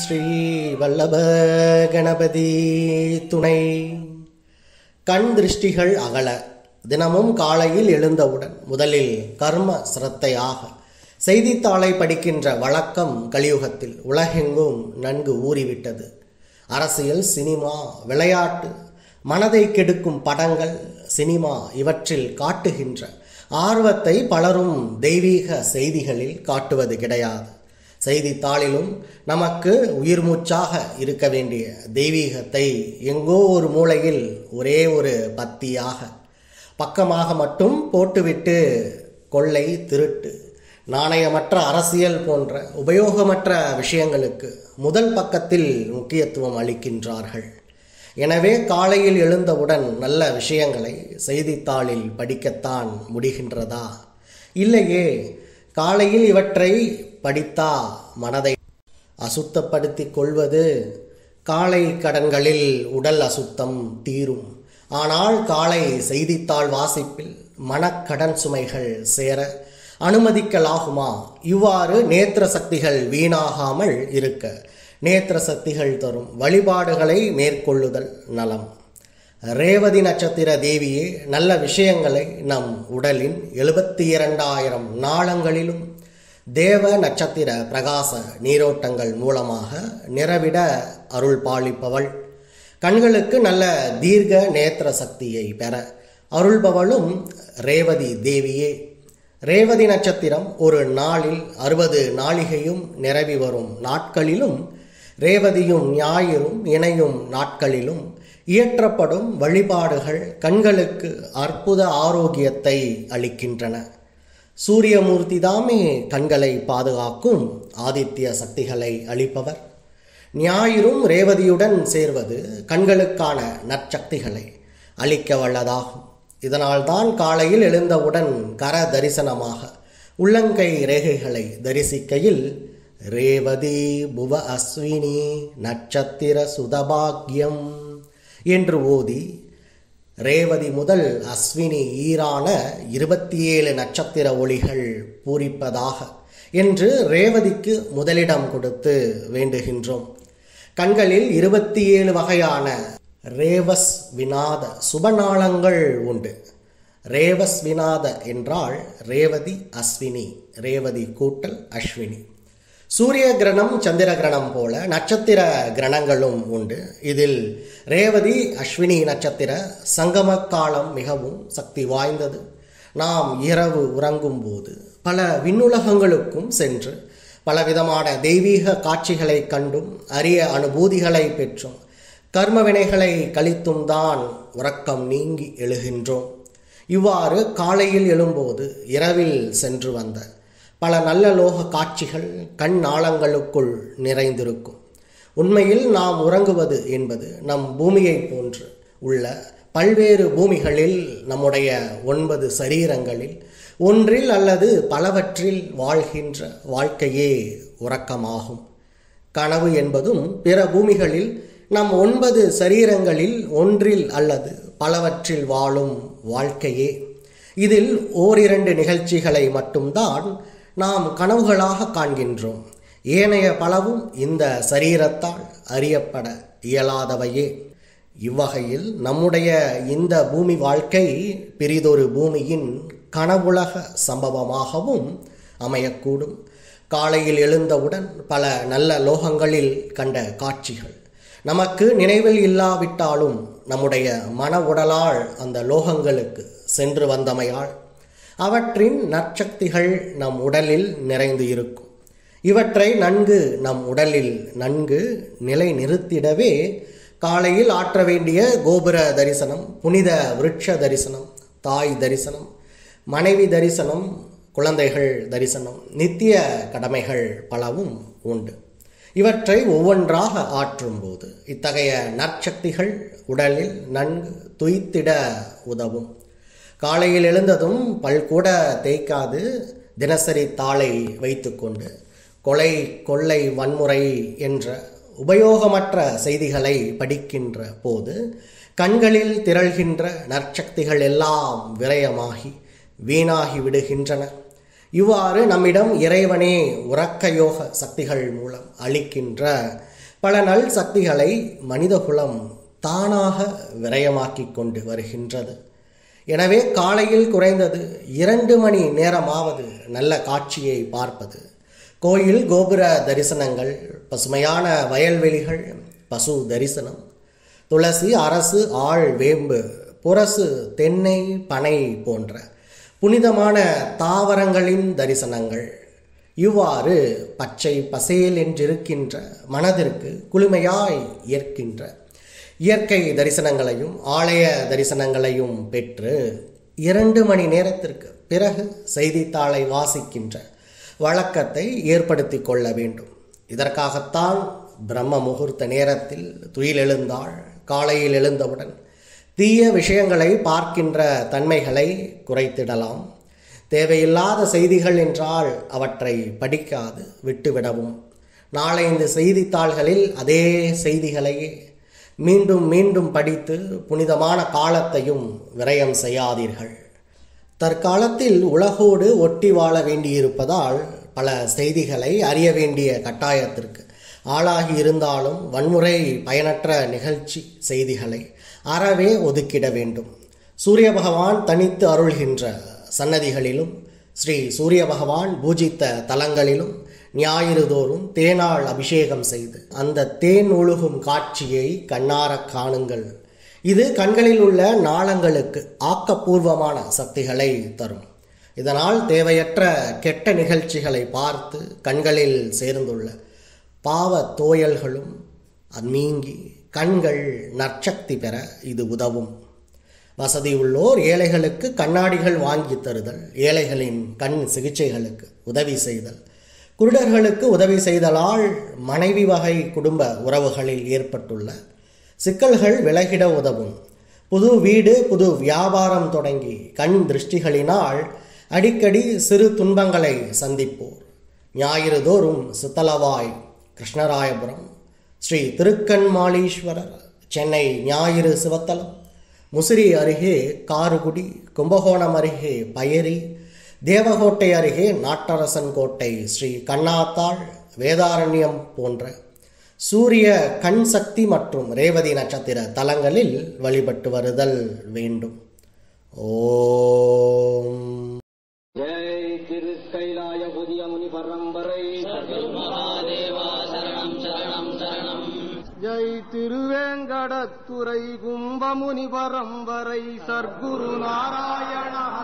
ஸ்ரீ வல்லப கணபதி துணை. கண் திருஷ்டிகள் அகல தினமும் காலையில் எழுந்தவுடன் முதலில் கர்ம சிரத்தையாக செய்தித்தாளை படிக்கின்ற வழக்கம் கலியுகத்தில் உலகெங்கும் நன்கு ஊறிவிட்டது. அரசியல், சினிமா, விளையாட்டு, மனதை கெடுக்கும் படங்கள், சினிமா இவற்றில் காட்டுகின்ற ஆர்வத்தை பலரும் தெய்வீக செய்திகளில் காட்டுவது கிடையாது. செய்தித்தாளிலும் நமக்கு உயிர் மூச்சாக இருக்க வேண்டிய தெய்வீகத்தை எங்கோ ஒரு மூலையில் ஒரே ஒரு பத்தியாக பக்கமாக மட்டும் போட்டுவிட்டு கொள்ளை, திருட்டு, நாணயமற்ற அரசியல் போன்ற உபயோகமற்ற விஷயங்களுக்கு முதல் பக்கத்தில் முக்கியத்துவம் அளிக்கின்றார்கள். எனவே காலையில் எழுந்தவுடன் நல்ல விஷயங்களை செய்தித்தாளில் படிக்கத்தான் முடிகின்றதா? இல்லையே. காலையில் இவற்றை படித்தா மனதை அசுத்தப்படுத்திக் கொள்வது. காலை கடன்களில் உடல் அசுத்தம் தீரும். ஆனால் காலை செய்தித்தாள் வாசிப்பில் மனக்கடன் சுமைகள் சேர அனுமதிக்கலாகுமா? இவ்வாறு நேத்திர சக்திகள் வீணாகாமல் இருக்க நேத்திர சக்திகள் தரும் வழிபாடுகளை மேற்கொள்ளுதல் நலம். ரேவதி நட்சத்திர தேவியே நல்ல விஷயங்களை நம் உடலின் 72,000 நாளங்களிலும் தேவ நட்சத்திர பிரகாச நீரோட்டங்கள் மூலமாக நிறவிட அருள் பாலிப்பவள். கண்களுக்கு நல்ல தீர்க்க நேத்திர சக்தியை பெற அருள்பவளும் ரேவதி தேவியே. ரேவதி நட்சத்திரம் ஒரு நாளில் 60 நாளிகையும் நிரவி வரும் நாட்களிலும் ரேவதியும் ஞாயிறும் இணையும் நாட்களிலும் இயற்றப்படும் வழிபாடுகள் கண்களுக்கு அற்புத ஆரோக்கியத்தை அளிக்கின்றன. சூரியமூர்த்தி தாமே கண்களை பாதுகாக்கும் ஆதித்ய சக்திகளை அளிப்பவர். ஞாயிறும் ரேவதியுடன் சேர்வது கண்களுக்கான நற்சக்திகளை அளிக்க வல்லதாகும். இதனால்தான் காலையில் எழுந்தவுடன் கர தரிசனமாக உள்ளங்கை ரேகைகளை தரிசிக்கையில் ரேவதி புவ அஸ்வினி நட்சத்திர சுதபாக்யம் என்று ஓதி ரேவதி முதல் அஸ்வினி ஈரான 27 நட்சத்திர ஒளிகள் பூரிப்பதாக என்று ரேவதிக்கு முதலிடம் கொடுத்து வேண்டுகின்றோம். கண்களில் 27 வகையான ரேவஸ் விநாத சுபநாளங்கள் உண்டு. ரேவஸ் விநாத என்றால் ரேவதி அஸ்வினி, ரேவதி கூட்டல் அஸ்வினி. சூரிய கிரணம், சந்திர கிரணம் போல நட்சத்திர கிரணங்களும் உண்டு. இதில் ரேவதி அஸ்வினி நட்சத்திர சங்கம காலம் மிகவும் சக்தி வாய்ந்தது. நாம் இரவு உறங்கும் போது பல விண்ணுலகங்களுக்கும் சென்று பலவிதமான தெய்வீக காட்சிகளை கண்டும் அரிய அனுபூதிகளை பெற்றும் கர்மவினைகளை கழித்தும் தான் உறக்கம் நீங்கி எழுகின்றோம். இவ்வாறு காலையில் எழும்போது இரவில் சென்று வந்த பல நல்ல லோக காட்சிகள் கண் நாளங்களுக்குள் நிறைந்திருக்கும். உண்மையில் நாம் உறங்குவது என்பது நம் பூமியை போன்று உள்ள பல்வேறு பூமிகளில் நம்முடைய 9 சரீரங்களில் ஒன்றில் அல்லது பலவற்றில் வாழ்கின்ற வாழ்க்கையே உறக்கமாகும். கனவு என்பதும் பிற பூமிகளில் நம் 9 சரீரங்களில் ஒன்றில் அல்லது பலவற்றில் வாழும் வாழ்க்கையே. இதில் ஓரிரண்டு நிகழ்ச்சிகளை மட்டும்தான் நாம் கனவுகளாக காண்கின்றோம். ஏனைய பலவும் இந்த சரீரத்தால் அறியப்பட இயலாதவையே. இவ்வகையில் நம்முடைய இந்த பூமி வாழ்க்கை பிறிதொரு பூமியின் கனவுலக சம்பவமாகவும் அமையக்கூடும். காலையில் எழுந்தவுடன் பல நல்ல லோகங்களில் கண்ட காட்சிகள் நமக்கு நினைவில் இல்லாவிட்டாலும் நம்முடைய மன உடலால் அந்த லோகங்களுக்கு சென்று வந்தமையால் அவற்றின் நற்சக்திகள் நம் உடலில் நிறைந்து இருக்கும். இவற்றை நம் உடலில் நன்கு நிலை நிறுத்திடவே காலையில் ஆற்ற வேண்டிய கோபுர தரிசனம், புனித விருட்ச தரிசனம், தாய் தரிசனம், மனைவி தரிசனம், குழந்தைகள் தரிசனம், நித்திய கடமைகள் பலவும் உண்டு. இவற்றை ஒவ்வொன்றாக ஆற்றும் போது இத்தகைய நற்சக்திகள் உடலில் நன்கு துய்த்திட உதவும். காலையில் எழுந்ததும் பல்கூட தேய்க்காது தினசரி தாளை வைத்துக்கொண்டு கொலை, கொள்ளை, வன்முறை என்ற உபயோகமற்ற செய்திகளை படிக்கின்ற போது கண்களில் திரள்கின்ற நற்சக்திகள் எல்லாம் விரயமாகி வீணாகி விடுகின்றன. இவ்வாறு நம்மிடம் இறைவனே உறக்க யோக சக்திகள் மூலம் அளிக்கின்ற பல நல் சக்திகளை மனிதகுலம் தானாக விரயமாக்கிக் கொண்டு வருகின்றது. எனவே காலையில் குறைந்தது 2 மணி நேரமாவது நல்ல காட்சியை பார்ப்பது, கோயில் கோபுர தரிசனங்கள், பசுமையான வயல்வெளிகள், பசு தரிசனம், துளசி, அரசு, ஆள், வேம்பு, புரசு, தென்னை, பனை போன்ற புனிதமான தாவரங்களின் தரிசனங்கள், இவ்வாறு பச்சை பசேல் என்றிருக்கின்ற மனதிற்கு குளுமையாய் ஏற்கின்ற இயற்கை தரிசனங்களையும் ஆலய தரிசனங்களையும் பெற்று 2 மணி நேரத்திற்கு பிறகு செய்தித்தாளை வாசிக்கின்ற வழக்கத்தை ஏற்படுத்தி கொள்ள வேண்டும். இதற்காகத்தான் பிரம்ம முகூர்த்த நேரத்தில் துயிலெழுந்தாள் காலையில் எழுந்தவுடன் தீய விஷயங்களை பார்க்கின்ற தன்மைகளை குறைத்திடலாம். தேவையில்லாத செய்திகள் என்றால் அவற்றை படிக்காது விட்டுவிடவும், நாளைந்து செய்தித்தாள்களில் அதே செய்திகளையே மீண்டும் மீண்டும் படித்து புனிதமான காலத்தையும் விரயம் செய்யாதீர்கள். தற்காலத்தில் உலகோடு ஒட்டி வாழ வேண்டியிருப்பதால் பல செய்திகளை அறிய வேண்டிய கட்டாயத்திற்கு ஆளாகி இருந்தாலும் வன்முறை பயனற்ற நிகழ்ச்சி செய்திகளை அறவே ஒதுக்கிட வேண்டும். சூரிய பகவான் தனித்து அருள்கின்ற சன்னதிகளிலும் ஸ்ரீ சூரிய பகவான் பூஜித்த தலங்களிலும் ஞாயிறு தோறும் தேனால் அபிஷேகம் செய்து அந்த தேன் ஒழுகும் காட்சியை கண்ணார காணுங்கள். இது கண்களில் உள்ள நாளங்களுக்கு ஆக்கப்பூர்வமான சக்திகளை தரும். இதனால் தேவையற்ற கெட்ட நிகழ்ச்சிகளை பார்த்து கண்களில் சேர்ந்துள்ள பாவ தோயல்களும் நீங்கி கண்கள் நற்சக்தி பெற இது உதவும். வசதி உள்ளோர் ஏழைகளுக்கு கண்ணாடிகள் வாங்கி தருதல், ஏழைகளின் கண் சிகிச்சைகளுக்கு உதவி செய்தல், குருடர்களுக்கு உதவி செய்தலால் மனைவி வகை குடும்ப உறவுகளில் ஏற்பட்டுள்ள சிக்கல்கள் விலகிட உதவும். புது வீடு புது வியாபாரம் தொடங்கி கண் திருஷ்டிகளினால் அடிக்கடி சிறு துன்பங்களை சந்திப்போர் ஞாயிறு தோறும் சித்தலவாய் கிருஷ்ணராயபுரம், ஸ்ரீ திருக்கண்மாளீஸ்வரர், சென்னை ஞாயிறு சிவத்தலம், முசிறி அருகே காருகுடி, கும்பகோணம் அருகே பயரி, தேவகோட்டை அருகே நாட்டரசன் கோட்டை ஸ்ரீ கண்ணாத்தாள், வேதாரண்யம் போன்ற சூரிய கண் சக்தி மற்றும் ரேவதி நட்சத்திர தலங்களில் வழிபட்டு வருதல் வேண்டும். ஓம் ஜெய் திருக்கைலாய புதிய முனி பரம்பரை மகாதேவா சரணம் சரணம் சரணம். ஜெய் திருவேங்கடத்துறை கும்பமுனி பரம்பரை சர்க்குரு நாராயண